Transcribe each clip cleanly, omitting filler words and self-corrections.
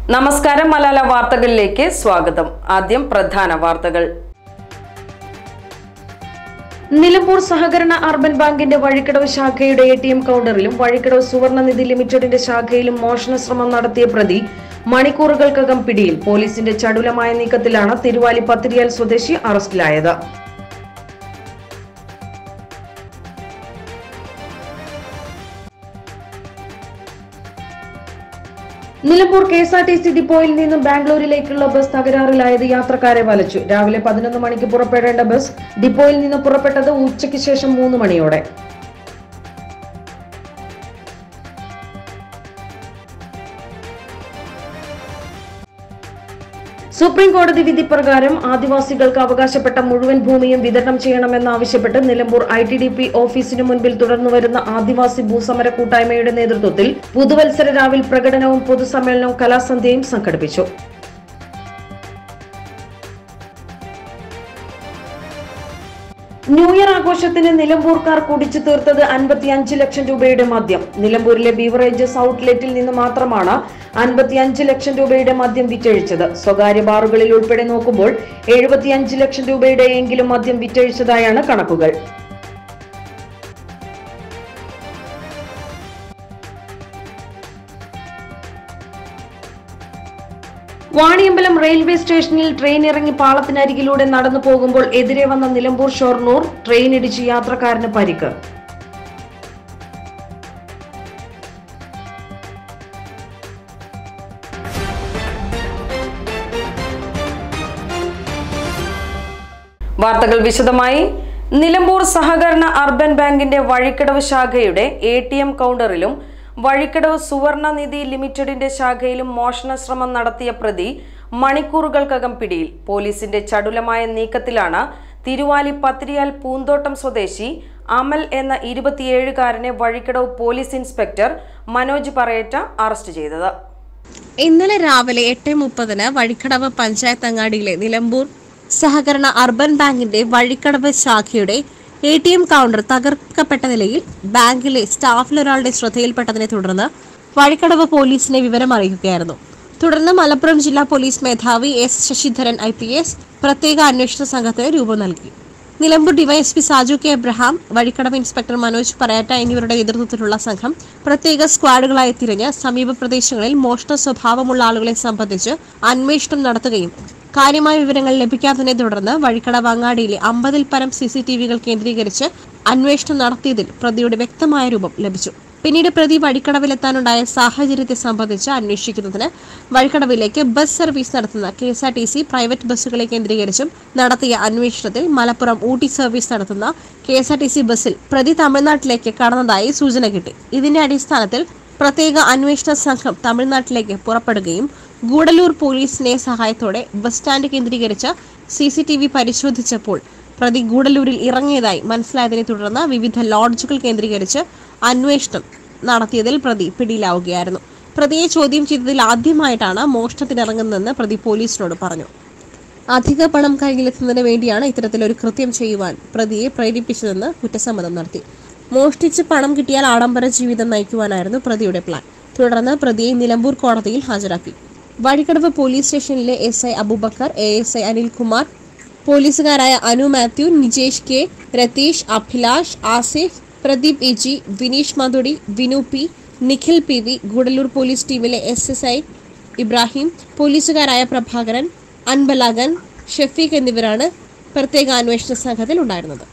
നമസ്കാരം മലയാള വാർത്തകളിലേക്ക് സ്വാഗതം. ആദ്യം പ്രധാന വാർത്തകൾ. നിലമ്പൂർ സഹകരണ അർബൻ ബാങ്കിന്റെ വഴിക്കടവ് ശാഖയുടെ ATM കൗണ്ടറിലും വഴിക്കടവ് സുവർണനിധി ലിമിറ്റഡിന്റെ ശാഖയിലും മോഷണ ശ്രമം നടത്തിയ പ്രതി മണിക്കൂറുകൾക്കകം പിടിയിൽ. പോലീസിന്റെ ചടുലമായ നീക്കത്തിലാണ് തിരുവാലി പത്തിരിയാൽ സ്വദേശി അറസ്റ്റിലായത്. നിലമ്പൂർ KSRTC ഡിപ്പോയിൽ നിന്നും ബാംഗ്ലൂരിലേക്കുള്ള ബസ് തകരാറിലായത് യാത്രക്കാരെ വലച്ചു. രാവിലെ 11 മണിക്ക് പുറപ്പെടേണ്ട ബസ് ഡിപ്പോയിൽ നിന്ന് പുറപ്പെട്ടത് ഉച്ചയ്ക്ക് ശേഷം 3 മണിയോടെ. സുപ്രീം കോടതി വിധി പ്രകാരം ആദിവാസികൾക്ക് അവകാശപ്പെട്ട മുഴുവൻ ഭൂമിയും വിതരണം ചെയ്യണമെന്നാവശ്യപ്പെട്ട് നിലമ്പൂർ ITDP ഓഫീസിനു മുൻപിൽ തുടർന്നുവരുന്ന ആദിവാസി ഭൂസമര കൂട്ടായ്മയുടെ നേതൃത്വത്തിൽ പുതുവത്സര രാവിൽ പ്രകടനവും പൊതുസമ്മേളനവും കലാസന്ധ്യയും സംഘടിപ്പിച്ചു. ന്യൂ ഇയർ ആഘോഷത്തിന് നിലമ്പൂർക്കാർ കുടിച്ചു തീർത്തത് 55 ലക്ഷം രൂപയുടെ മദ്യം. നിലമ്പൂരിലെ ബീവറേജസ് ഔട്ട്ലെറ്റിൽ നിന്ന് മാത്രമാണ് 55 ലക്ഷം രൂപയുടെ മദ്യം വിറ്റഴിച്ചത്. സ്വകാര്യ ബാറുകളിൽ ഉൾപ്പെടെ നോക്കുമ്പോൾ 75 ലക്ഷം രൂപയുടെ എങ്കിലും മദ്യം വിറ്റഴിച്ചതായാണ് കണക്കുകൾ. വാണിയമ്പലം റെയിൽവേ സ്റ്റേഷനിൽ ട്രെയിൻ ഇറങ്ങി പാളത്തിനരികിലൂടെ നടന്നു പോകുമ്പോൾ എതിരെ വന്ന നിലമ്പൂർ ഷൊർണൂർ ട്രെയിൻ ഇടിച്ച് യാത്രക്കാരന് പരിക്ക്. വാർത്തകൾ വിശദമായി. നിലമ്പൂർ സഹകരണ അർബൻ ബാങ്കിന്റെ വഴിക്കടവ് ശാഖയുടെ ATM കൗണ്ടറിലും വഴിക്കടവ് സുവർണനിധി ലിമിറ്റഡിന്റെ ശാഖയിലും മോഷണ ശ്രമം നടത്തിയ പ്രതി മണിക്കൂറുകൾക്കകം പിടിയിൽ. പോലീസിന്റെ ചടുലമായ നീക്കത്തിലാണ് തിരുവാലി പത്തിരിയാൽ പൂന്തോട്ടം സ്വദേശി അമൽ എന്ന 27-കാരനെ Vazhikkadavu police inspector Manoj Parayetta arrest ചെയ്തത്. ഇന്നലെ രാവിലെ 8:30 വഴിക്കടവ് പഞ്ചായത്ത് അങ്ങാടിയിലെ നിലമ്പൂർ സഹകരണ അർബൻ ബാങ്കിന്റെ വഴിക്കടവ് ശാഖയുടെ ATM കൗണ്ടർ തകർക്കപ്പെട്ട നിലയിൽ ബാങ്കിലെ സ്റ്റാഫിലൊരാളുടെ ശ്രദ്ധയിൽപ്പെട്ടതിനെ തുടർന്ന് വഴിക്കടവ് പോലീസിനെ വിവരം അറിയിക്കുകയായിരുന്നു. തുടർന്ന് മലപ്പുറം ജില്ലാ പോലീസ് മേധാവി S. ശശിധരൻ IPS പ്രത്യേക അന്വേഷണ സംഘത്തിന് രൂപം നൽകി. Nilambur DYSP Saju K. Abraham, Vazhikkadavu inspector Manoj Parayetta എന്നിവരുടെ നേതൃത്വത്തിലുള്ള സംഘം പ്രത്യേക സ്ക്വാഡുകളായി തിരിഞ്ഞ് സമീപ പ്രദേശങ്ങളിൽ മോഷണ സ്വഭാവമുള്ള ആളുകളെ സംബന്ധിച്ച് അന്വേഷണം നടത്തുകയും കാര്യമായ വിവരങ്ങൾ ലഭിക്കാത്തതിനെ തുടർന്ന് വഴിക്കടവ് അങ്ങാടിയിലെ 50-ൽ പരം CCTVകൾ കേന്ദ്രീകരിച്ച് അന്വേഷണം നടത്തിയതിൽ പ്രതിയുടെ വ്യക്തമായ രൂപം ലഭിച്ചു. പിന്നീട് പ്രതി വഴിക്കടവിലെത്താനുണ്ടായ സാഹചര്യത്തെ സംബന്ധിച്ച് അന്വേഷിക്കുന്നതിന് വഴിക്കടവിലേക്ക് ബസ് സർവീസ് നടത്തുന്ന KSRTC പ്രൈവറ്റ് ബസ്സുകളെ കേന്ദ്രീകരിച്ചും നടത്തിയ അന്വേഷണത്തിൽ മലപ്പുറം ഊട്ടി സർവീസ് നടത്തുന്ന KSRTC ബസ്സിൽ പ്രതി തമിഴ്നാട്ടിലേക്ക് കടന്നതായി സൂചന കിട്ടി. ഇതിന്റെ അടിസ്ഥാനത്തിൽ പ്രത്യേക അന്വേഷണ സംഘം തമിഴ്നാട്ടിലേക്ക് പുറപ്പെടുകയും ഗൂഡല്ലൂർ പോലീസിന്റെ സഹായത്തോടെ ബസ് സ്റ്റാൻഡ് കേന്ദ്രീകരിച്ച് CCTV പരിശോധിച്ചപ്പോൾ പ്രതി ഗൂഡല്ലൂരിൽ ഇറങ്ങിയതായി മനസ്സിലായതിനെ തുടർന്ന് വിവിധ ലോഡ്ജുകൾ കേന്ദ്രീകരിച്ച് അന്വേഷണം നടത്തിയതിൽ പ്രതി പിടിയിലാവുകയായിരുന്നു. പ്രതിയെ ചോദ്യം ചെയ്തതിൽ ആദ്യമായിട്ടാണ് മോഷണത്തിനിറങ്ങുന്നതെന്ന് പ്രതി പോലീസിനോട് പറഞ്ഞു. അധിക പണം കയ്യിലെത്തുന്നതിന് വേണ്ടിയാണ് ഇത്തരത്തിലൊരു കൃത്യം ചെയ്യുവാൻ പ്രതിയെ പ്രേരിപ്പിച്ചതെന്ന് കുറ്റസമ്മതം നടത്തി. മോഷ്ടിച്ച് പണം കിട്ടിയാൽ ആഡംബര ജീവിതം നയിക്കുവാനായിരുന്നു പ്രതിയുടെ പ്ലാൻ. തുടർന്ന് പ്രതിയെ നിലമ്പൂർ കോടതിയിൽ ഹാജരാക്കി. വഴിക്കടവ് പോലീസ് സ്റ്റേഷനിലെ SI അബൂബക്കർ, ASI അനിൽകുമാർ, പോലീസുകാരായ Anu Mathew, Nijesh K, Ratheesh, Abhilash, Asif, Pradeep EG, Vineesh മധുടി, Vinu P, Nikhil PV, Gudalur police ടീമിലെ SSI ഇബ്രാഹിം, പോലീസുകാരായ പ്രഭാകരൻ, അൻബലാഗൻ, ഷഫീഖ് എന്നിവരാണ് പ്രത്യേക അന്വേഷണ സംഘത്തിൽ ഉണ്ടായിരുന്നത്.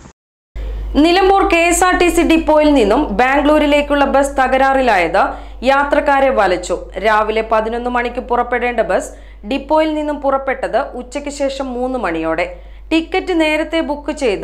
നിലമ്പൂർ KSRTC ഡിപ്പോയിൽ നിന്നും ബാംഗ്ലൂരിലേക്കുള്ള ബസ് തകരാറിലായത് യാത്രക്കാരെ വലച്ചു. രാവിലെ 11 മണിക്ക് പുറപ്പെടേണ്ട ബസ് ഡിപ്പോയിൽ നിന്നും പുറപ്പെട്ടത് ഉച്ചയ്ക്ക് ശേഷം 3 മണിയോടെ. ടിക്കറ്റ് നേരത്തെ ബുക്ക് ചെയ്ത്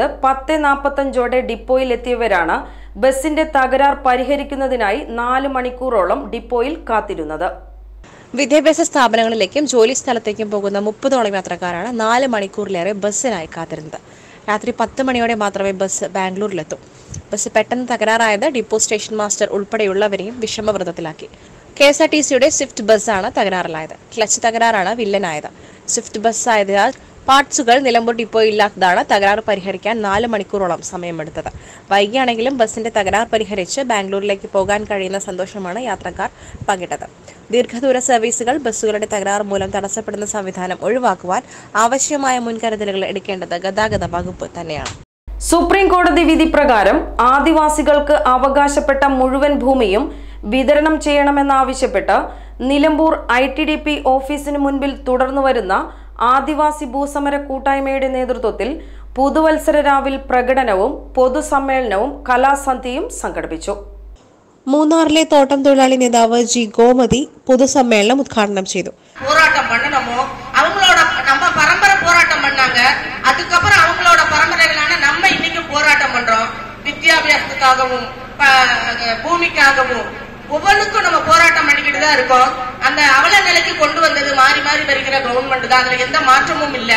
10:45 ഡിപ്പോയിൽ എത്തിയവരാണ് ബസിന്റെ തകരാർ പരിഹരിക്കുന്നതിനായി 4 മണിക്കൂറോളം ഡിപ്പോയിൽ കാത്തിരുന്നത്. വിദ്യാഭ്യാസ സ്ഥാപനങ്ങളിലേക്കും ജോലി സ്ഥലത്തേക്കും പോകുന്ന 30ഓളം യാത്രക്കാരാണ് 4 മണിക്കൂറിലേറെ ബസ്സിനായി കാത്തിരുന്നത്. രാത്രി 10 മണിയോടെ മാത്രമേ ബസ് ബാംഗ്ലൂരിലെത്തൂ. ബസ് പെട്ടെന്ന് തകരാറായത് ഡിപ്പോ സ്റ്റേഷൻ മാസ്റ്റർ ഉൾപ്പെടെയുള്ളവരെയും വിഷമവൃതത്തിലാക്കി. KSRTCയുടെ സ്വിഫ്റ്റ് ബസ്സാണ് തകരാറിലായത്. ക്ലച്ച് തകരാറാണ് വില്ലനായത്. സ്വിഫ്റ്റ് ബസ് ആയതിനാൽ പാർട്സുകൾ നിലമ്പൂർ ഡിപ്പോയിൽ ഇല്ലാത്തതാണ് തകരാറ് പരിഹരിക്കാൻ 4 മണിക്കൂറോളം സമയമെടുത്തത്. വൈകിയാണെങ്കിലും ബസിന്റെ തകരാർ പരിഹരിച്ച് ബാംഗ്ലൂരിലേക്ക് പോകാൻ കഴിയുന്ന സന്തോഷമാണ് യാത്രക്കാർ പങ്കിട്ടത്. ദീർഘദൂര സർവീസുകൾ ബസ്സുകളുടെ തകരാർ മൂലം തടസ്സപ്പെടുന്ന സംവിധാനം ഒഴിവാക്കുവാൻ ആവശ്യമായ മുൻകരുതലുകൾ എടുക്കേണ്ടത് ഗതാഗത വകുപ്പ് തന്നെയാണ്. സുപ്രീം കോടതി വിധി പ്രകാരം ആദിവാസികൾക്ക് അവകാശപ്പെട്ട മുഴുവൻ ഭൂമിയും വിതരണം ചെയ്യണമെന്നാവശ്യപ്പെട്ട് നിലമ്പൂർ ITDP ഓഫീസിന് മുൻപിൽ തുടർന്നു വരുന്ന ആദിവാസി ഭൂസമര കൂട്ടായ്മയുടെ നേതൃത്വത്തിൽ പുതുവത്സര രാവിൽ പ്രകടനവും പൊതുസമ്മേളനവും കലാസന്ധ്യയും സംഘടിപ്പിച്ചു. മൂന്നാറിലെ തോട്ടം തൊഴിലാളി നേതാവ് ജി ഗോമതി പൊതുസമ്മേളനം ഉദ്ഘാടനം ചെയ്തു. போராட்டம் பண்ணணுமோ அவங்களோட நம்ம பரம்பரை போராட்டம் பண்ணாங்க. அதுக்கப்புறம் அவங்களோட பரம்பரைகளான நம்ம இன்னைக்கு போராட்டம் பண்றோம். வித்யாபியாசத்துக்காகவும் பூமிக்காகவும் ஒவ்வொன்றுக்கும் நம்ம போராட்டம் பண்ணிக்கிட்டு தான் இருக்கோம். அந்த அவல நிலைக்கு கொண்டு வந்தது மாறி மாறி வருகிற கவர்மெண்ட் தான். அதுல எந்த மாற்றமும் இல்ல.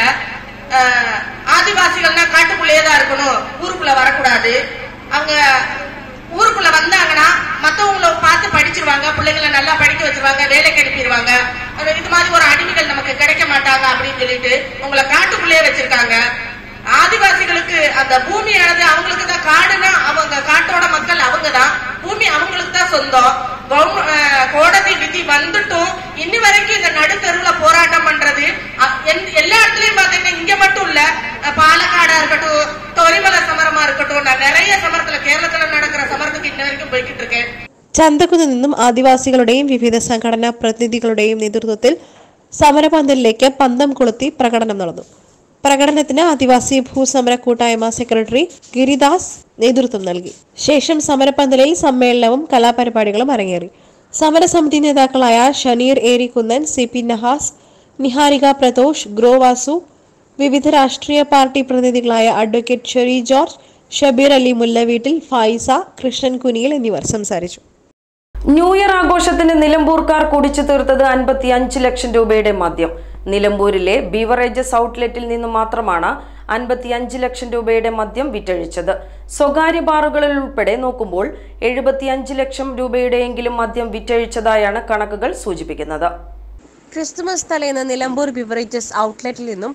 ஆதிவாசிகள்னா காட்டுக்குள்ளேயே தான் இருக்கணும், ஊருக்குள்ள வரக்கூடாது. அவங்க ஊருக்குள்ள வந்தாங்கன்னா மத்தவங்களை பார்த்து படிச்சிருவாங்க, பிள்ளைங்களை நல்லா படிக்க வச்சிருவாங்க, வேலைக்கு அனுப்பிடுவாங்க. இது மாதிரி ஒரு அடிமைகள் நமக்கு கிடைக்க மாட்டாங்க அப்படின்னு சொல்லிட்டு உங்களை காட்டுக்குள்ளேயே வச்சிருக்காங்க. ஆதிவாசிகளுக்கு அந்த பூமியானது அவங்களுக்கு தான். காடுனா அவங்க காட்டோட மக்கள் அவங்க தான். பூமி அவங்களுக்கு தான் சொந்தம். கோடதி விதி வந்துட்டும் இன்னி வரைக்கும் இந்த நடுத்தருவுல போராட்டம் பண்றது எல்லா இடத்துலயும் பாத்தீங்கன்னா இங்க மட்டும் இல்ல, பாலக்காடா இருக்கட்டும், தொரிமலை சமரமா இருக்கட்டும், நான் நிறைய சமரத்துல கேரளத்துல நடக்கிற சமரத்துக்கு இன்ன வரைக்கும் போய்கிட்டு இருக்கேன். ചന്തക്കുന്ന് നിന്നും ആദിവാസികളുടെയും വിവിധ സംഘടനാ പ്രതിനിധികളുടെയും നേതൃത്വത്തിൽ സമരപന്തലിലേക്ക് പന്തം കൊളുത്തി പ്രകടനം നടന്നു. പ്രകടനത്തിന് ആദിവാസി ഭൂസമര കൂട്ടായ്മ സെക്രട്ടറി ഗിരിദാസ് നേതൃത്വം നൽകി. ശേഷം സമരപന്തലിൽ സമ്മേളനവും കലാപരിപാടികളും അരങ്ങേറി. സമരസമിതി നേതാക്കളായ ഷനീർ ഏരിക്കുന്നൻ, CP നഹാസ്, നിഹാരിക പ്രതോഷ്, ഗ്രോവാസു, വിവിധ രാഷ്ട്രീയ പാർട്ടി പ്രതിനിധികളായ advocate Sherry George, Shabeer Ali മുല്ലവീട്ടിൽ, ഫായിസ, കൃഷ്ണൻ കുനിയിൽ എന്നിവർ സംസാരിച്ചു. ന്യൂ ഇയർ ആഘോഷത്തിന് നിലമ്പൂർക്കാർ കുടിച്ചു തീർത്തത് 55 ലക്ഷം രൂപയുടെ മദ്യം. നിലമ്പൂരിലെ ബീവറേജസ് ഔട്ട്ലെറ്റിൽ നിന്ന് മാത്രമാണ് 55 ലക്ഷം രൂപയുടെ മദ്യം വിറ്റഴിച്ചത്. സ്വകാര്യ ബാറുകളിൽ ഉൾപ്പെടെ നോക്കുമ്പോൾ 75 ലക്ഷം രൂപയുടെയെങ്കിലും മദ്യം വിറ്റഴിച്ചതായാണ് കണക്കുകൾ സൂചിപ്പിക്കുന്നത്. ക്രിസ്തുമസ് തലേന്ന് നിലമ്പൂർ ബീവറേജസ് ഔട്ട്ലെറ്റിൽ നിന്നും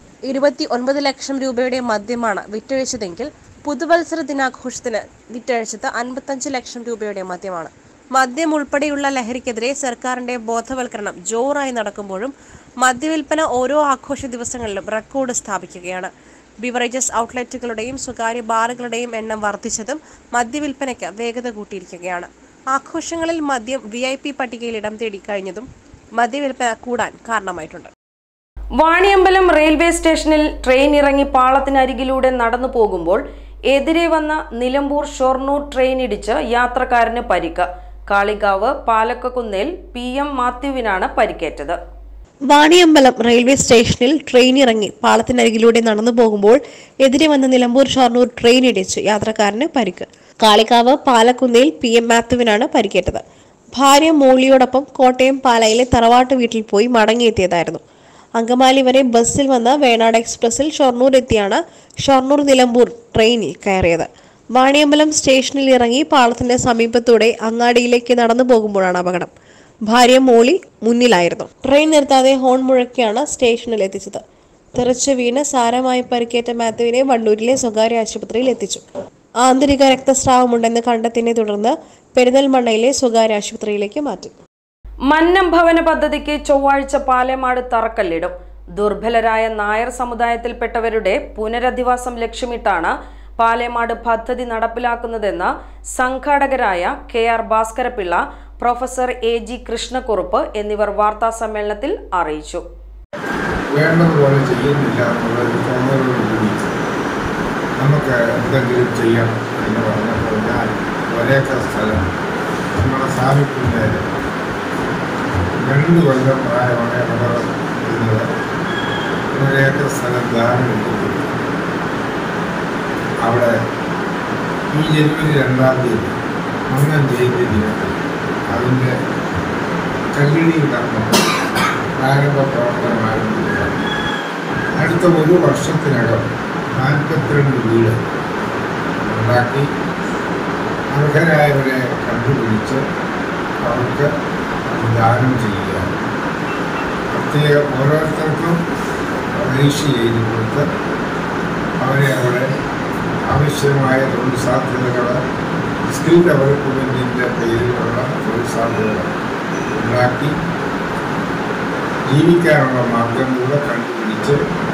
29 ലക്ഷം രൂപയുടെ മദ്യമാണ് വിറ്റഴിച്ചതെങ്കിൽ പുതുവത്സര ദിനാഘോഷത്തിന് വിറ്റഴിച്ചത് 55 ലക്ഷം രൂപയുടെ മദ്യമാണ്. മദ്യം ഉൾപ്പെടെയുള്ള ലഹരിക്കെതിരെ സർക്കാരിന്റെ ബോധവൽക്കരണം ജോറായി നടക്കുമ്പോഴും മദ്യവിൽപ്പന ഓരോ ആഘോഷ ദിവസങ്ങളിലും റെക്കോർഡ് സ്ഥാപിക്കുകയാണ്. ബിവറേജസ് ഔട്ട്ലെറ്റുകളുടെയും സ്വകാര്യ ബാറുകളുടെയും എണ്ണം വർദ്ധിച്ചതും മദ്യവിൽപ്പനയ്ക്ക് വേഗത കൂട്ടിയിരിക്കുകയാണ്. ആഘോഷങ്ങളിൽ മദ്യം VIP പട്ടികയിൽ ഇടം തേടി കഴിഞ്ഞതും മദ്യവിൽപ്പന കൂടാൻ കാരണമായിട്ടുണ്ട്. വാണിയമ്പലം റെയിൽവേ സ്റ്റേഷനിൽ ട്രെയിൻ ഇറങ്ങി പാളത്തിനരികിലൂടെ നടന്നു പോകുമ്പോൾ എതിരെ വന്ന നിലമ്പൂർ ഷൊർണൂർ ട്രെയിൻ ഇടിച്ച് യാത്രക്കാരന് പരിക്ക്. കാളികാവ് പാലക്കക്കുന്നേൽ PM മാത്യുവിനാണ് പരിക്കേറ്റത്. വാണിയമ്പലം റെയിൽവേ സ്റ്റേഷനിൽ ട്രെയിൻ ഇറങ്ങി പാളത്തിനരികിലൂടെ നടന്നു പോകുമ്പോൾ എതിരെ വന്ന നിലമ്പൂർ ഷൊർണൂർ ട്രെയിൻ ഇടിച്ച് യാത്രക്കാരന് പരിക്ക്. കാളികാവ് പാലക്കുന്നേൽ PM മാത്യുവിനാണ് പരിക്കേറ്റത്. ഭാര്യ മോളിയോടൊപ്പം കോട്ടയം പാലയിലെ തറവാട്ട് വീട്ടിൽ പോയി മടങ്ങിയെത്തിയതായിരുന്നു. അങ്കമാലി വരെ ബസ്സിൽ വന്ന വേണാട് എക്സ്പ്രസിൽ ഷൊർണൂർ എത്തിയാണ് ഷൊർണൂർ നിലമ്പൂർ ട്രെയിനിൽ കയറിയത്. വാണിയമ്പലം സ്റ്റേഷനിൽ ഇറങ്ങി പാളത്തിന്റെ സമീപത്തൂടെ അങ്ങാടിയിലേക്ക് നടന്നു പോകുമ്പോഴാണ് അപകടം. ഭാര്യ മോളി മുന്നിലായിരുന്നു. ട്രെയിൻ നിർത്താതെ ഹോൺ മുഴക്കിയാണ് സ്റ്റേഷനിൽ എത്തിച്ചത്. തെറിച്ച് വീണ് സാരമായി പരിക്കേറ്റ മാത്യുവിനെ വണ്ടൂരിലെ സ്വകാര്യ ആശുപത്രിയിൽ എത്തിച്ചു. ആന്തരിക രക്തസ്രാവമുണ്ടെന്ന് കണ്ടെത്തിയതിനെ തുടർന്ന് പെരിന്തൽമണ്ണയിലെ സ്വകാര്യ ആശുപത്രിയിലേക്ക് മാറ്റി. മന്നം ഭവന പദ്ധതിക്ക് ചൊവ്വാഴ്ച പാലേമാട് തറക്കല്ലിടും. ദുർബലരായ നായർ സമുദായത്തിൽപ്പെട്ടവരുടെ പുനരധിവാസം ലക്ഷ്യമിട്ടാണ് പാലേമാട് പദ്ധതി നടപ്പിലാക്കുന്നതെന്ന് സംഘാടകരായ KR Bhaskarapilla, professor AG Krishnakkurup എന്നിവർ വാർത്താ സമ്മേളനത്തിൽ അറിയിച്ചു. വേണ്ടതുപോലെ ചെയ്യുന്നില്ല നമുക്ക് എന്തെങ്കിലും ചെയ്യാം എന്ന് പറഞ്ഞപ്പോൾ ഞാൻ ഒരേക്കർ സ്ഥലം നമ്മുടെ സ്ഥാപിക്കുന്ന 2 കൊല്ലം പ്രായമായ റബ്ബർ എന്നത് 1 ഏക്കർ സ്ഥലം ദാനം എടുത്തു. അവിടെ ഈ ജനുവരി 2-ാം തീയതി മന്നം ജയന്തി ദിനത്തിൽ അതിൻ്റെ കല്ലിടി കർമ്മം പ്രാരംഭ പ്രവർത്തനം ആരംഭിക്കുകയാണ്. അടുത്ത 1 വർഷത്തിനകം 42 വീട് ഉണ്ടാക്കി അർഹരായവരെ കണ്ടുപിടിച്ച് അവർക്ക് ദാനം ചെയ്യുക. പ്രത്യേകം ഓരോരുത്തർക്കും പരീക്ഷ ചെയ്ത് കൊടുത്ത് അവരെ അവിടെ ആവശ്യമായ തൊഴിൽ സാധ്യതകൾ സ്കിൽ ഡെവലപ്മെൻറ്റിൻ്റെ പേരിലുള്ള തൊഴിൽ സാധ്യതകൾ ഉണ്ടാക്കി ജീവിക്കാനുള്ള മാർഗം കൂടെ കണ്ടുപിടിച്ച്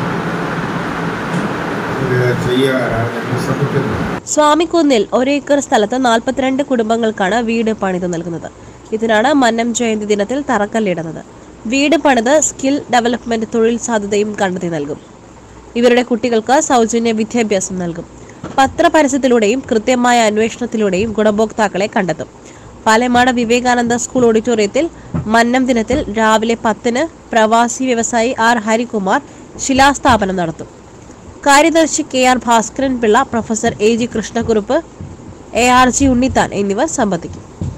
ചെയ്യാനാണ് ഞങ്ങൾ ശ്രമിക്കുന്നത്. സ്വാമിക്കുന്നിൽ 1 ഏക്കർ സ്ഥലത്ത് 42 കുടുംബങ്ങൾക്കാണ് വീട് പണിത് നൽകുന്നത്. ഇതിനാണ് മന്നം ജയന്തി ദിനത്തിൽ തറക്കല്ലിടുന്നത്. വീട് പണിത് സ്കിൽ ഡെവലപ്മെന്റ് തൊഴിൽ സാധ്യതയും കണ്ടെത്തി നൽകും. ഇവരുടെ കുട്ടികൾക്ക് സൗജന്യ വിദ്യാഭ്യാസം നൽകും. പത്രപരസ്യത്തിലൂടെയും കൃത്യമായ അന്വേഷണത്തിലൂടെയും ഗുണഭോക്താക്കളെ കണ്ടെത്തും. പാലമാട് വിവേകാനന്ദ സ്കൂൾ ഓഡിറ്റോറിയത്തിൽ മന്നം ദിനത്തിൽ രാവിലെ 10-ന് പ്രവാസി വ്യവസായി ആർ ഹരികുമാർ ശിലാസ്ഥാപനം നടത്തും. കാര്യദർശി KR Bhaskaran Pillai, professor AG Krishnakurup, ARG Unnithan എന്നിവർ സംബന്ധിക്കും.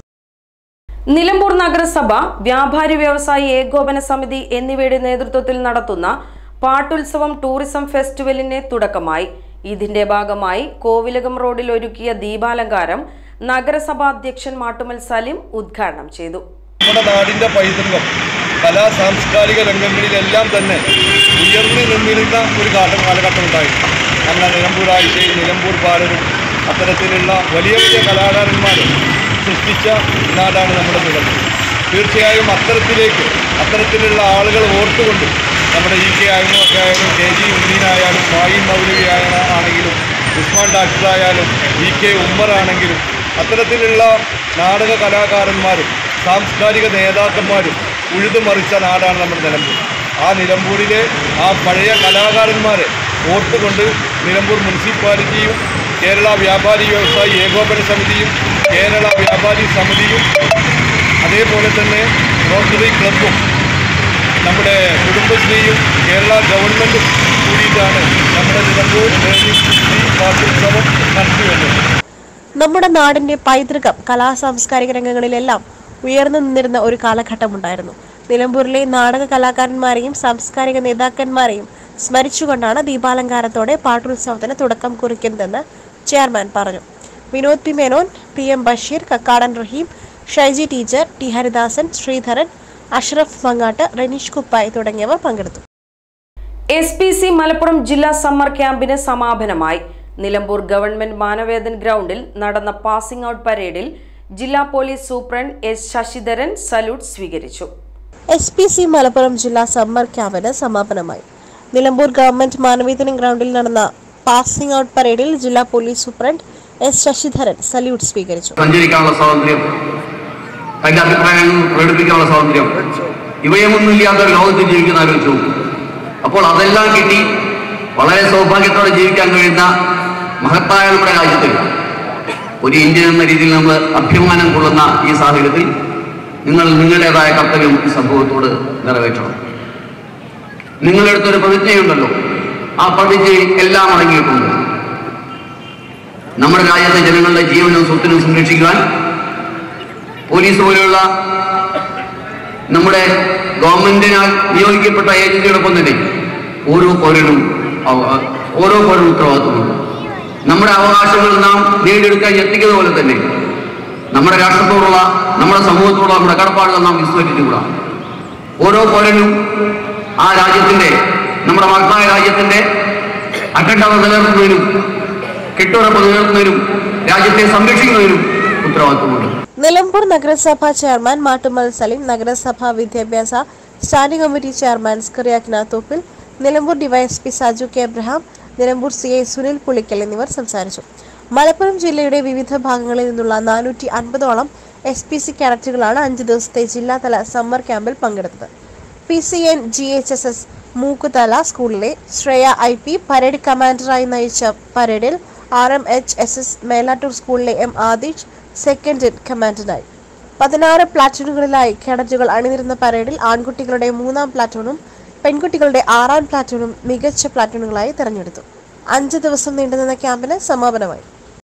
നിലമ്പൂർ നഗരസഭ, വ്യാപാരി വ്യവസായി ഏകോപന സമിതി എന്നിവയുടെ നേതൃത്വത്തിൽ നടത്തുന്ന പാട്ടുത്സവം ടൂറിസം ഫെസ്റ്റിവലിന് തുടക്കമായി. ഇതിന്റെ ഭാഗമായി കോവിലകം റോഡിൽ ഒരുക്കിയ ദീപാലങ്കാരം നഗരസഭാ അധ്യക്ഷൻ മാട്ടുമൽ സലിം ഉദ്ഘാടനം ചെയ്തു. നമ്മുടെ നാടിൻ്റെ പൈതൃകം കലാ സാംസ്കാരിക രംഗങ്ങളിലെല്ലാം തന്നെ ഉയർന്നു നിന്നിരുന്ന ഒരു കാലഘട്ടം ഉണ്ടായിരുന്നു. നമ്മുടെ നിലമ്പൂർ ആഴ്ചയിൽ നിലമ്പൂർ ബാലരും അത്തരത്തിലുള്ള വലിയ വലിയ കലാകാരന്മാർ സൃഷ്ടിച്ച നാടാണ് നമ്മുടെ നിലമ്പൂർ. തീർച്ചയായും അത്തരത്തിലുള്ള ആളുകൾ ഓർത്തുകൊണ്ട് നമ്മുടെ EK ആയിമൊക്കെ ആയാലും KG ഉണ്ണീനായാലും മായിൻ മൗലവി ആണെങ്കിലും ഉസ്മാൻ ഡാക്ടറായാലും EK ഉമ്മറാണെങ്കിലും അത്തരത്തിലുള്ള നാടക കലാകാരന്മാരും സാംസ്കാരിക നേതാക്കന്മാരും ഉഴുതുമറിച്ച നാടാണ് നമ്മുടെ നിലമ്പൂർ. ആ നിലമ്പൂരിലെ ആ പഴയ കലാകാരന്മാരെ ഓർത്തുകൊണ്ട് നിലമ്പൂർ മുനിസിപ്പാലിറ്റിയും കേരള വ്യാപാരി വ്യവസായി ഏകോപന സമിതിയും കേരള വ്യാപാരി സമിതിയും അതേപോലെ തന്നെ റോട്ടറി ക്ലബും നമ്മുടെ കുടുംബശ്രീയും കേരള ഗവൺമെൻറ്റും കൂടിയിട്ടാണ് നമ്മുടെ നിലമ്പൂർ പാട്ടുത്സവം നടത്തിവരുന്നത്. നമ്മുടെ നാടിന്റെ പൈതൃകം കലാ സാംസ്കാരിക രംഗങ്ങളിലെല്ലാം ഉയർന്നു നിന്നിരുന്ന ഒരു കാലഘട്ടമുണ്ടായിരുന്നു. നിലമ്പൂരിലെ നാടക കലാകാരന്മാരെയും സാംസ്കാരിക നേതാക്കന്മാരെയും സ്മരിച്ചുകൊണ്ടാണ് ദീപാലങ്കാരത്തോടെ പാട്ടുത്സവത്തിന് തുടക്കം കുറിക്കുന്നതെന്ന് ചെയർമാൻ പറഞ്ഞു. Vinod P. Menon, PM Basheer, Kakkadan Rahim, Shaiji teacher, T. Haridasan, Sreedharan, Ashraf Mangat, Ranish Kuppayi തുടങ്ങിയവർ പങ്കെടുത്തു. SPC മലപ്പുറം ജില്ലാ സമ്മർ ക്യാമ്പിന് സമാപനമായി. നിലമ്പൂർ ഗവൺമെന്റ് മാനവേദൻ ഗ്രൗണ്ടിൽ നടന്ന പാസിംഗ് ഔട്ട് പരേഡിൽ ജില്ലാ police superintendent S. Sasidharan salute സ്വീകരിച്ചു. SPC മലപ്പുറം ജില്ലാ സമ്മർ ക്യാമ്പിന് സമാപനമായി. നിലമ്പൂർ ഗവൺമെന്റ് മാനവേദൻ ഗ്രൗണ്ടിൽ നടന്ന പാസിംഗ് ഔട്ട് പരേഡിൽ ജില്ലാ police superintendent S. Sasidharan salute സ്വീകരിച്ചു. സഞ്ചരിക്കാനുള്ള സ്വാതന്ത്ര്യം, തന്റെ അഭിപ്രായങ്ങൾ പ്രകടിപ്പിക്കാനുള്ള സ്വാതന്ത്ര്യം, ഇവയൊന്നും ഇല്ലാത്ത ഒരു ലോകത്തിൽ ജീവിക്കുന്ന ആലോചിച്ചു. അപ്പോൾ അതെല്ലാം കിട്ടി വളരെ സൗഭാഗ്യത്തോടെ ജീവിക്കാൻ കഴിയുന്ന മഹത്തായ നമ്മുടെ രാജ്യത്തിൽ ഒരു ഇന്ത്യൻ എന്ന രീതിയിൽ നമ്മൾ അഭിമാനം കൊള്ളുന്ന ഈ സാഹചര്യത്തിൽ നിങ്ങൾ നിങ്ങളുടേതായ കർത്തവ്യം ഈ സമൂഹത്തോട് നിറവേറ്റണം. നിങ്ങളെടുത്തൊരു പ്രതിജ്ഞയുണ്ടല്ലോ, ആ പ്രതിജ്ഞയിൽ എല്ലാം അടങ്ങിയിട്ടുണ്ട്. നമ്മുടെ രാജ്യത്തെ ജനങ്ങളുടെ ജീവനും സ്വത്തിനും സംരക്ഷിക്കുവാൻ പോലീസ് പോലെയുള്ള നമ്മുടെ ഗവൺമെന്റിനാൽ നിയോഗിക്കപ്പെട്ട ഏജൻസിയോടൊപ്പം തന്നെ ഓരോ പൗരനും ഉത്തരവാദിത്വമുണ്ട്. നമ്മുടെ അവകാശങ്ങൾ നാം നേടിയെടുക്കാൻ എത്തിക്കുന്ന പോലെ തന്നെ നമ്മുടെ രാഷ്ട്രത്തോടുള്ള, നമ്മുടെ സമൂഹത്തോടുള്ള നമ്മുടെ കടപ്പാടുകൾ നാം വിസ്മരിച്ചുകൂടാ. ഓരോ പൗരനും ആ രാജ്യത്തിന്റെ, നമ്മുടെ മഹത്തായ രാജ്യത്തിന്റെ അഖണ്ഡത നിലനിർത്തുന്നതിനും കെട്ടുറപ്പ് നിലനിർത്തുന്നതിനും രാജ്യത്തെ സംരക്ഷിക്കുന്നതിനും ഉത്തരവാദിത്വമുണ്ട്. നിലമ്പൂർ നഗരസഭാ ചെയർമാൻ മാട്ടുമൽ സലിം, നഗരസഭാ വിദ്യാഭ്യാസ സ്റ്റാൻഡിംഗ് കമ്മിറ്റി ചെയർമാൻ സ്കറിയാക്കിന തോപ്പിൽ, Nilambur DYSP Saju K. Abraham, Nilambur CI Sunil Pulikkal എന്നിവർ സംസാരിച്ചു. മലപ്പുറം ജില്ലയുടെ വിവിധ ഭാഗങ്ങളിൽ നിന്നുള്ള 450ഓളം SPC കാഡറ്റുകളാണ് 5 ദിവസത്തെ ജില്ലാതല സമ്മർ ക്യാമ്പിൽ പങ്കെടുത്തത്. PCN GHSS മൂക്കുതല സ്കൂളിലെ ശ്രേയ IP പരേഡ് കമാൻഡറായി നയിച്ച പരേഡിൽ RMHSS മേലാറ്റൂർ സ്കൂളിലെ M. ആദിഷ് സെക്കൻഡ് ഇൻ കമാൻഡറായി. 16 പ്ലാറ്റൂണുകളിലായി കേഡറ്റുകൾ അണിനിരുന്ന പരേഡിൽ ആൺകുട്ടികളുടെ 3-ാം പ്ലാറ്റൂണും പെൺകുട്ടികളുടെ 6-ാം പ്ലാറ്റൂണും മികച്ച പ്ലാറ്റൂണുകളായി തെരഞ്ഞെടുത്തു. 5 ദിവസം നീണ്ടുനിന്ന ക്യാമ്പിന് സമാപനമായി.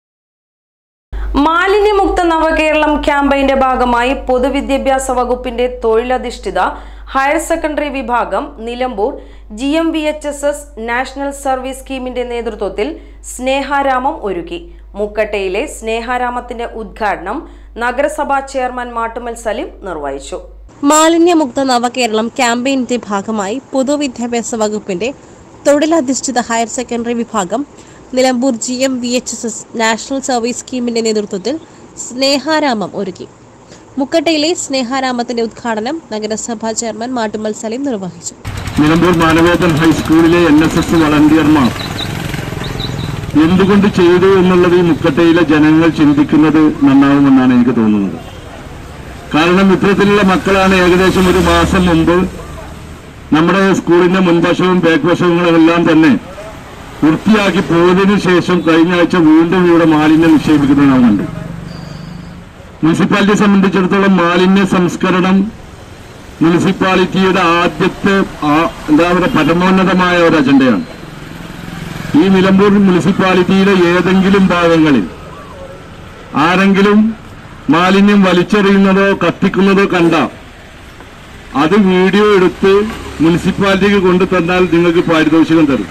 മാലിന്യമുക്ത നവകേരളം ക്യാമ്പയിന്റെ ഭാഗമായി പൊതുവിദ്യാഭ്യാസ വകുപ്പിന്റെ തൊഴിലധിഷ്ഠിത ഹയർ സെക്കൻഡറി വിഭാഗം നിലമ്പൂർ GMVHSS നാഷണൽ സർവീസ് സ്കീമിന്റെ നേതൃത്വത്തിൽ സ്നേഹാരാമം ഒരുക്കി. മുക്കട്ടയിലെ സ്നേഹാരാമത്തിന്റെ ഉദ്ഘാടനം നഗരസഭാ ചെയർമാൻ മാട്ടുമൽ സലിം നിർവഹിച്ചു. മാലിന്യമുക്ത നവകേരളം ക്യാമ്പയിന്റെ ഭാഗമായി പൊതുവിദ്യാഭ്യാസ വകുപ്പിന്റെ തൊഴിലധിഷ്ഠിത ഹയർ സെക്കൻഡറി വിഭാഗം നിലമ്പൂർ GMVHS നാഷണൽ സർവീസ് സ്കീമിന്റെ നേതൃത്വത്തിൽ സ്നേഹാരാമം ഒരുക്കി. മുക്കട്ടയിലെ സ്നേഹാരാമത്തിന്റെ ഉദ്ഘാടനം നഗരസഭാ ചെയർമാൻ മാട്ടുമ്മൽ സലീം നിർവഹിച്ചു. നിലമ്പൂർ മാനവേദൻ ഹൈസ്കൂളിലെ NSS വളണ്ടിയർമാർ എന്തുകൊണ്ട് ചെയ്തു എന്നുള്ളത് ഈ മുക്കട്ടയിലെ ജനങ്ങൾ ചിന്തിക്കുന്നത് നന്നാവുമെന്നാണ് എനിക്ക് തോന്നുന്നത്. കാരണം ഇത്തരത്തിലുള്ള മക്കളാണ് ഏകദേശം ഒരു മാസം മുമ്പ് നമ്മുടെ സ്കൂളിന്റെ മുൻവശവും ബാക്ക് വശവുങ്ങളെല്ലാം തന്നെ വൃത്തിയാക്കി പോയതിനു ശേഷം കഴിഞ്ഞ ആഴ്ച വീണ്ടും ഇവിടെ മാലിന്യം നിക്ഷേപിക്കുന്നത് നാം കണ്ടു. മുനിസിപ്പാലിറ്റിയെ സംബന്ധിച്ചിടത്തോളം മാലിന്യ സംസ്കരണം മുനിസിപ്പാലിറ്റിയുടെ ആദ്യത്തെ പരമോന്നതമായ ഒരു അജണ്ടയാണ്. ഈ നിലമ്പൂർ മുനിസിപ്പാലിറ്റിയിലെ ഏതെങ്കിലും ഭാഗങ്ങളിൽ ആരെങ്കിലും മാലിന്യം വലിച്ചെറിയുന്നതോ കത്തിക്കുന്നതോ കണ്ട അത് വീഡിയോ എടുത്ത് മുനിസിപ്പാലിറ്റിക്ക് കൊണ്ടു തന്നാൽ നിങ്ങൾക്ക് പാരിതോഷികം തരും.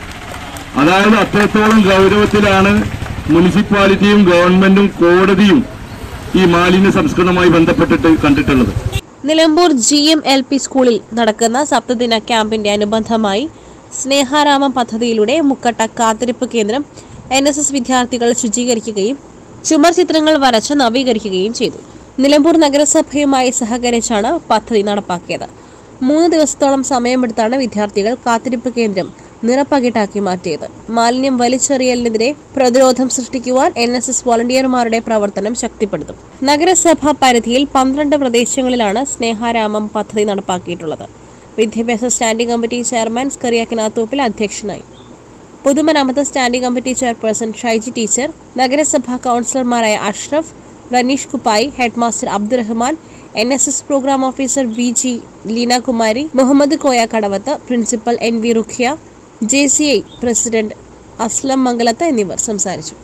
അതായത് അത്രത്തോളം ഗൗരവത്തിലാണ് മുനിസിപ്പാലിറ്റിയും ഗവൺമെന്റും കോടതിയും ഈ മാലിന്യ സംസ്കരണവുമായി ബന്ധപ്പെട്ടിട്ട് കണ്ടിട്ടുള്ളത്. നിലമ്പൂർ GMLP സ്കൂളിൽ നടക്കുന്ന സപ്തദിന ക്യാമ്പിന്റെ അനുബന്ധമായി സ്നേഹാരാമം പദ്ധതിയിലൂടെ മുക്കട്ട കാത്തിരിപ്പ് കേന്ദ്രം NSS വിദ്യാർത്ഥികൾ ശുചീകരിക്കുകയും ചുമർ ചിത്രങ്ങൾ വരച്ച് നവീകരിക്കുകയും ചെയ്തു. നിലമ്പൂർ നഗരസഭയുമായി സഹകരിച്ചാണ് പദ്ധതി നടപ്പാക്കിയത്. 3 ദിവസത്തോളം സമയമെടുത്താണ് വിദ്യാർത്ഥികൾ കാത്തിരിപ്പ് കേന്ദ്രം നിറപ്പകിട്ടാക്കി മാറ്റിയത്. മാലിന്യം വലിച്ചെറിയലിനെതിരെ പ്രതിരോധം സൃഷ്ടിക്കുവാൻ NSS വോളണ്ടിയർമാരുടെ പ്രവർത്തനം ശക്തിപ്പെടുത്തും. നഗരസഭാ പരിധിയിൽ 12 പ്രദേശങ്ങളിലാണ് സ്നേഹാരാമം പദ്ധതി നടപ്പാക്കിയിട്ടുള്ളത്. വിദ്യാഭ്യാസ സ്റ്റാൻഡിംഗ് കമ്മിറ്റി ചെയർമാൻ സ്കറിയാക്കിനാത്തോപ്പിൽ അധ്യക്ഷനായി. പൊതുമരാമത്ത് standing committee chairperson Shaiji teacher, നഗരസഭാ കൗൺസിലർമാരായ Ashraf, Ranish Kuppayi, headmaster Abdurahman, NSS programme officer VG Leenakumari, Muhammad Koya Kadavath, principal NV Rukhiya, JCI president Aslam Mangalath എന്നിവർ സംസാരിച്ചു.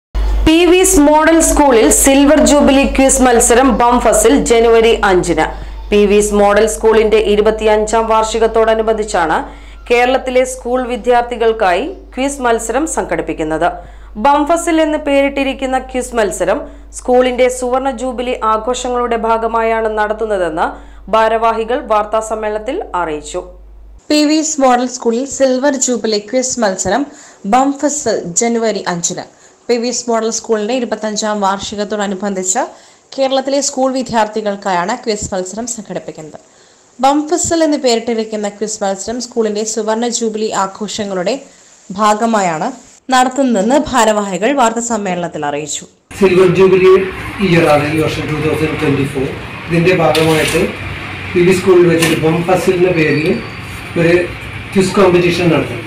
PV's മോഡൽ സ്കൂളിൽ സിൽവർ ജൂബിലി ക്വിസ് മത്സരം ബംഫസിൽ ജനുവരി 5-ന്. PV's മോഡൽ സ്കൂളിന്റെ 25ാം വാർഷികത്തോടനുബന്ധിച്ചാണ് കേരളത്തിലെ സ്കൂൾ വിദ്യാർത്ഥികൾക്കായി ക്വിസ് മത്സരം സംഘടിപ്പിക്കുന്നത്. ബംഫസിൽ എന്ന് പേരിട്ടിരിക്കുന്ന ക്വിസ് മത്സരം സ്കൂളിന്റെ സുവർണ ജൂബിലി ആഘോഷങ്ങളുടെ ഭാഗമായാണ് നടത്തുന്നതെന്ന് ഭാരവാഹികൾ വാർത്താസമ്മേളനത്തിൽ അറിയിച്ചു. PV's മോഡൽ സ്കൂളിൽ സിൽവർ ജൂബിലി ക്വിസ് മത്സരം ബംഫസിൽ ജനുവരി 5-ന്. PV's മോഡൽ സ്കൂളിന്റെ 25ാം വാർഷികത്തോടനുബന്ധിച്ച് കേരളത്തിലെ സ്കൂൾ വിദ്യാർത്ഥികൾക്കായാണ് ക്വിസ് മത്സരം സംഘടിപ്പിക്കുന്നത്. ബംഫസിൽ എന്ന് പേരിട്ടിരിക്കുന്ന ക്വിസ് മത്സരം സ്കൂളിന്റെ സുവർണ ജൂബിലി ആഘോഷങ്ങളുടെ ഭാഗമായാണ് നടത്തുന്നതെന്ന് ഭാരവാഹികൾ വാർത്താസമ്മേളനത്തിൽ അറിയിച്ചു. സിൽവർ ജൂബിലി ഇയറാണ് ഈ വർഷം 2024. ഇതിന്റെ ഭാഗമായിട്ട് PV സ്കൂളിൽ വെച്ചിട്ട് ബംഫസിലിന്റെ പേരിൽ ഒരു ക്വിസ് കോമ്പറ്റീഷൻ നടത്തുന്നു.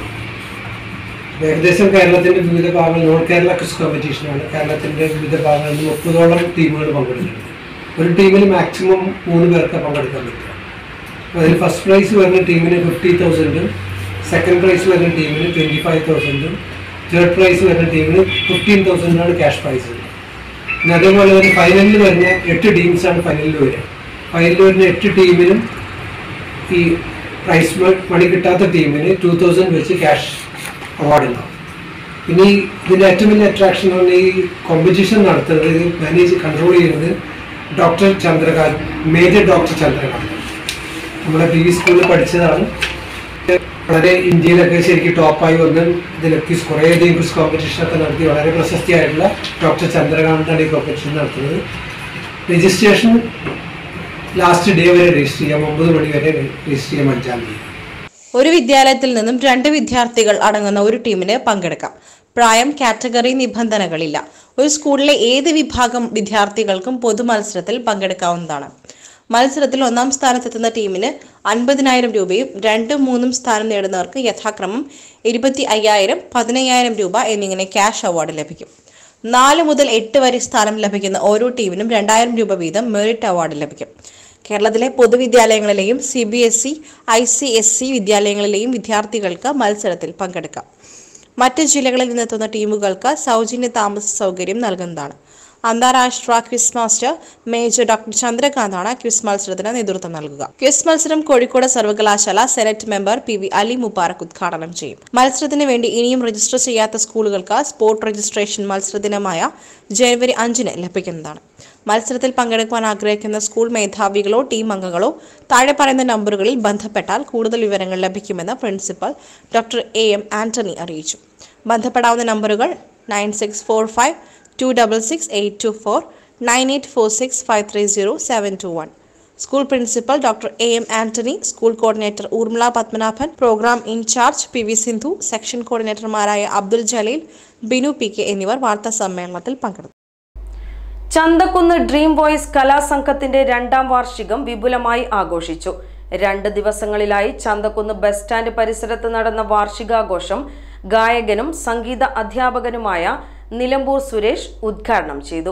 ഏകദേശം കേരളത്തിന്റെ വിവിധ ഭാഗങ്ങൾ നോൺ കേരള ക്വിസ് കോമ്പറ്റീഷനാണ്. കേരളത്തിന്റെ വിവിധ ഭാഗങ്ങളിൽ 30ഓളം ടീമുകൾ പങ്കെടുക്കുന്നുണ്ട്. ഒരു ടീമിൽ മാക്സിമം 3 പേർക്ക് പങ്കെടുക്കാൻ പറ്റുക. അതിൽ ഫസ്റ്റ് പ്രൈസ് വരുന്ന ടീമിന് 50,000, സെക്കൻഡ് പ്രൈസ് വരുന്ന ടീമിന് 25,000, തേർഡ് പ്രൈസ് വരുന്ന ടീമിന് 15,000 ക്യാഷ് പ്രൈസ്. പിന്നെ അതേപോലെ തന്നെ ഫൈനലിൽ വരുന്ന 8 ടീംസാണ് ഫൈനലിൽ വരിക. ഫൈനലിൽ വരുന്ന 8 ടീമിനും ഈ പ്രൈസ് മണി കിട്ടാത്ത ടീമിന് 2,000 വെച്ച് ക്യാഷ് അവാർഡ് ഉണ്ടാവും. പിന്നെ ഇതിൻ്റെ ഏറ്റവും വലിയ അട്രാക്ഷൻ എന്ന് പറഞ്ഞാൽ ഈ കോമ്പറ്റീഷൻ നടത്തുന്നത്, ഇത് മാനേജ് കൺട്രോൾ ചെയ്യുന്നത് doctor Chandrakant, major doctor Chandrakant. നമ്മുടെ PV സ്കൂളിൽ പഠിച്ചതാണ്. വളരെ ഇന്ത്യയിലൊക്കെ ശരിക്കും ടോപ്പായി വന്ന് ഇതിലൊക്കെ കുറേയധികം ക്വിസ് കോമ്പറ്റീഷനൊക്കെ നടത്തി വളരെ പ്രശസ്തിയായിട്ടുള്ള ഡോക്ടർ ചന്ദ്രകാന്താണ് ഈ കോമ്പറ്റീഷൻ നടത്തുന്നത്. രജിസ്ട്രേഷൻ ലാസ്റ്റ് ഡേ വരെ രജിസ്റ്റർ ചെയ്യാം, 9 മണി വരെ രജിസ്റ്റർ ചെയ്യാം 5-ാം തീയതി. ഒരു വിദ്യാലയത്തിൽ നിന്നും 2 വിദ്യാർത്ഥികൾ അടങ്ങുന്ന ഒരു ടീമിന് പങ്കെടുക്കാം. പ്രായം, കാറ്റഗറി നിബന്ധനകളില്ല. ഒരു സ്കൂളിലെ ഏത് വിഭാഗം വിദ്യാർത്ഥികൾക്കും പൊതു മത്സരത്തിൽ പങ്കെടുക്കാവുന്നതാണ്. മത്സരത്തിൽ 1ാം സ്ഥാനത്തെത്തുന്ന ടീമിന് 50,000 രൂപയും 2, 3 സ്ഥാനം നേടുന്നവർക്ക് യഥാക്രമം 25,000, 15,000 രൂപ എന്നിങ്ങനെ ക്യാഷ് അവാർഡ് ലഭിക്കും. 4 മുതൽ 8 വരെ സ്ഥാനം ലഭിക്കുന്ന ഓരോ ടീമിനും 2,000 രൂപ വീതം മെറിറ്റ് അവാർഡ് ലഭിക്കും. കേരളത്തിലെ പൊതുവിദ്യാലയങ്ങളിലെയും CBSE, ICSE വിദ്യാലയങ്ങളിലെയും വിദ്യാർത്ഥികൾക്ക് മത്സരത്തിൽ പങ്കെടുക്കാം. മറ്റ് ജില്ലകളിൽ നിന്നെത്തുന്ന ടീമുകൾക്ക് സൗജന്യ താമസ സൗകര്യം നൽകുന്നതാണ്. അന്താരാഷ്ട്ര ക്വിസ് മാസ്റ്റർ മേജർ ഡോക്ടർ ചന്ദ്രകാന്താണ് ക്വിസ് മത്സരത്തിന് നേതൃത്വം നൽകുക. ക്വിസ് മത്സരം കോഴിക്കോട് സർവകലാശാല senate member PV Ali Mubarak ഉദ്ഘാടനം ചെയ്യും. മത്സരത്തിന് വേണ്ടി ഇനിയും രജിസ്റ്റർ ചെയ്യാത്ത സ്കൂളുകൾക്ക് സ്പോട്ട് രജിസ്ട്രേഷൻ മത്സരദിനമായ ജനുവരി 5-ന് ലഭിക്കുന്നതാണ്. മത്സരത്തിൽ പങ്കെടുക്കുവാൻ ആഗ്രഹിക്കുന്ന സ്കൂൾ മേധാവികളോ ടീം അംഗങ്ങളോ താഴെ പറയുന്ന നമ്പറുകളിൽ ബന്ധപ്പെട്ടാൽ കൂടുതൽ വിവരങ്ങൾ ലഭിക്കുമെന്ന് പ്രിൻസിപ്പൽ ഡോക്ടർ AM ആന്റണി അറിയിച്ചു. ബന്ധപ്പെടാവുന്ന നമ്പറുകൾ 9645-266-824, 9846-530-721. School principal doctor AM Antony, school coordinator Urmila Padmanabhan, programme in charge PV Sindhu, section കോർഡിനേറ്റർമാരായ അബ്ദുൽ ജലീൽ, ബിനു PK എന്നിവർ വാർത്താ സമ്മേളനത്തിൽ പങ്കെടുത്തു. ചന്തക്കുന്ന് ഡ്രീം വോയ്സ് കലാസംഘത്തിന്റെ 2ാം വാർഷികം വിപുലമായി ആഘോഷിച്ചു. 2 ദിവസങ്ങളിലായി ചന്തക്കുന്ന് ബസ് സ്റ്റാൻഡ് പരിസരത്ത് നടന്ന വാർഷികാഘോഷം ഗായകനും സംഗീത അധ്യാപകനുമായ നിലമ്പൂർ സുരേഷ് ഉദ്ഘാടനം ചെയ്തു.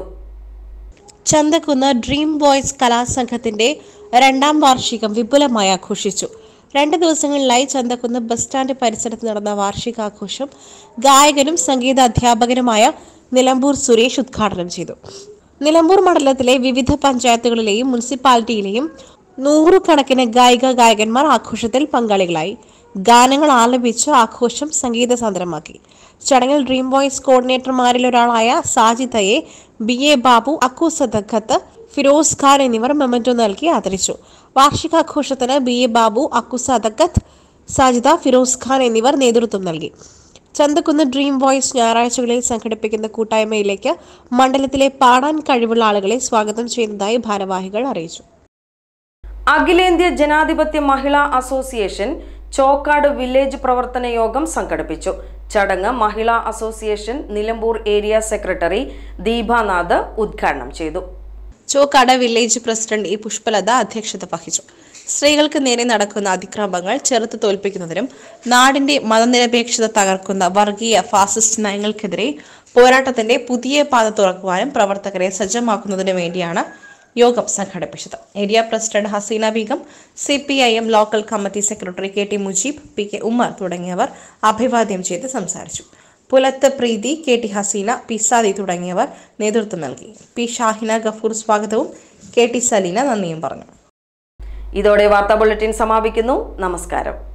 ചന്തക്കുന്ന് ഡ്രീം വോയ്സ് കലാസംഘത്തിന്റെ 2ാം വാർഷികം വിപുലമായി ആഘോഷിച്ചു. 2 ദിവസങ്ങളിലായി ചന്തക്കുന്ന് ബസ് സ്റ്റാൻഡ് പരിസരത്ത് നടന്ന വാർഷികാഘോഷം ഗായകനും സംഗീത അധ്യാപകനുമായ നിലമ്പൂർ സുരേഷ് ഉദ്ഘാടനം ചെയ്തു. നിലമ്പൂർ മണ്ഡലത്തിലെ വിവിധ പഞ്ചായത്തുകളിലെയും മുനിസിപ്പാലിറ്റിയിലെയും 100 കണക്കിന് ഗായകന്മാർ ആഘോഷത്തിൽ പങ്കാളികളായി. ഗാനങ്ങൾ ആലപിച്ച് ആഘോഷം സംഗീത സാന്ദ്രമാക്കി. ചടങ്ങിൽ ഡ്രീം വോയ്സ് കോർഡിനേറ്റർമാരിൽ ഒരാളായ സാജിദയെ BA ബാബു, അക്കു സദഖത്ത്, ഫിറോസ് ഖാൻ എന്നിവർ മെമന്റോ നൽകി ആദരിച്ചു. വാർഷികാഘോഷത്തിന് BA ബാബു, അക്കു സദഖത്ത്, സാജിദ, ഫിറോസ് ഖാൻ എന്നിവർ നേതൃത്വം നൽകി. ചന്തക്കുന്ന് ഡ്രീം വോയ്സ് ഞായറാഴ്ചകളിൽ സംഘടിപ്പിക്കുന്ന കൂട്ടായ്മയിലേക്ക് മണ്ഡലത്തിലെ പാടാൻ കഴിവുള്ള ആളുകളെ സ്വാഗതം ചെയ്യുന്നതായി ഭാരവാഹികൾ അറിയിച്ചു. അഖിലേന്ത്യാ ജനാധിപത്യ മഹിളാ അസോസിയേഷൻ ചോക്കാട് വില്ലേജ് പ്രവർത്തന യോഗം സംഘടിപ്പിച്ചു. ചടങ്ങ് Mahila association Nilambur area secretary Deepanath ഉദ്ഘാടനം ചെയ്തു. Chokkad village president E Pushpalatha അധ്യക്ഷത വഹിച്ചു. സ്ത്രീകൾക്ക് നേരെ നടക്കുന്ന അതിക്രമങ്ങൾ ചെറുത്തു തോൽപ്പിക്കുന്നതിനും നാടിന്റെ മതനിരപേക്ഷത തകർക്കുന്ന വർഗീയ ഫാസിസ്റ്റ് നയങ്ങൾക്കെതിരെ പോരാട്ടത്തിന്റെ പുതിയ പാത തുറക്കുവാനും പ്രവർത്തകരെ സജ്ജമാക്കുന്നതിനു വേണ്ടിയാണ് യോഗം സംഘടിപ്പിച്ചത്. Area president Haseena Begum, CPIM local committee secretary KT Mujeeb, PK Ummer തുടങ്ങിയവർ അഭിവാദ്യം ചെയ്ത് സംസാരിച്ചു. പുലത്ത് പ്രീതി, KT ഹസീന, P സാദി തുടങ്ങിയവർ നേതൃത്വം നൽകി. P ഷാഹിന ഗഫൂർ സ്വാഗതവും KT സലീന നന്ദിയും പറഞ്ഞു. ഇതോടെ വാർത്താ ബുള്ളറ്റിൻ സമാപിക്കുന്നു. നമസ്കാരം.